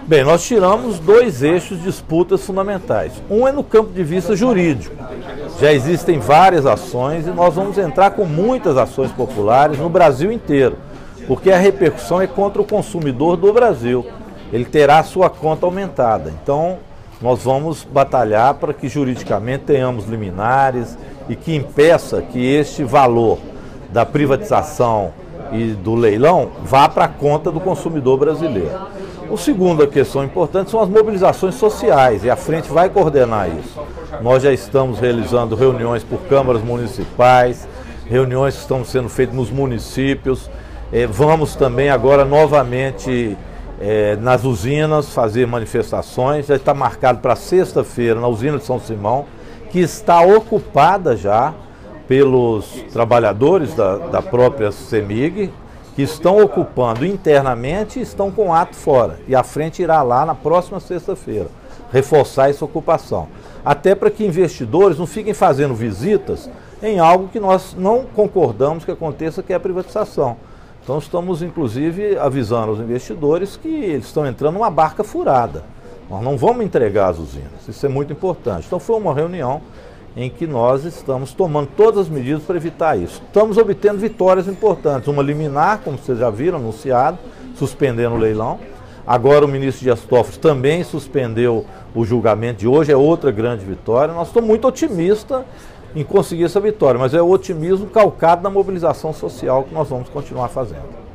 Bem, nós tiramos dois eixos de disputas fundamentais. Um é no campo de vista jurídico. Já existem várias ações e nós vamos entrar com muitas ações populares no Brasil inteiro, porque a repercussão é contra o consumidor do Brasil. Ele terá a sua conta aumentada. Então, nós vamos batalhar para que juridicamente tenhamos liminares e que impeça que este valor da privatização e do leilão vá para a conta do consumidor brasileiro. O segundo, a questão importante, são as mobilizações sociais, e a frente vai coordenar isso. Nós já estamos realizando reuniões por câmaras municipais, reuniões que estão sendo feitas nos municípios. Vamos também agora novamente nas usinas fazer manifestações. Já está marcado para sexta-feira na usina de São Simão, que está ocupada já pelos trabalhadores da própria CEMIG, que estão ocupando internamente e estão com ato fora. E a frente irá lá na próxima sexta-feira reforçar essa ocupação. Até para que investidores não fiquem fazendo visitas em algo que nós não concordamos que aconteça, que é a privatização. Então estamos, inclusive, avisando aos investidores que eles estão entrando numa barca furada. Nós não vamos entregar as usinas, isso é muito importante. Então foi uma reunião em que nós estamos tomando todas as medidas para evitar isso. Estamos obtendo vitórias importantes. Uma liminar, como vocês já viram, anunciado, suspendendo o leilão. Agora o ministro Dias Toffoli também suspendeu o julgamento de hoje, é outra grande vitória. Nós estamos muito otimistas em conseguir essa vitória, mas é o otimismo calcado na mobilização social que nós vamos continuar fazendo.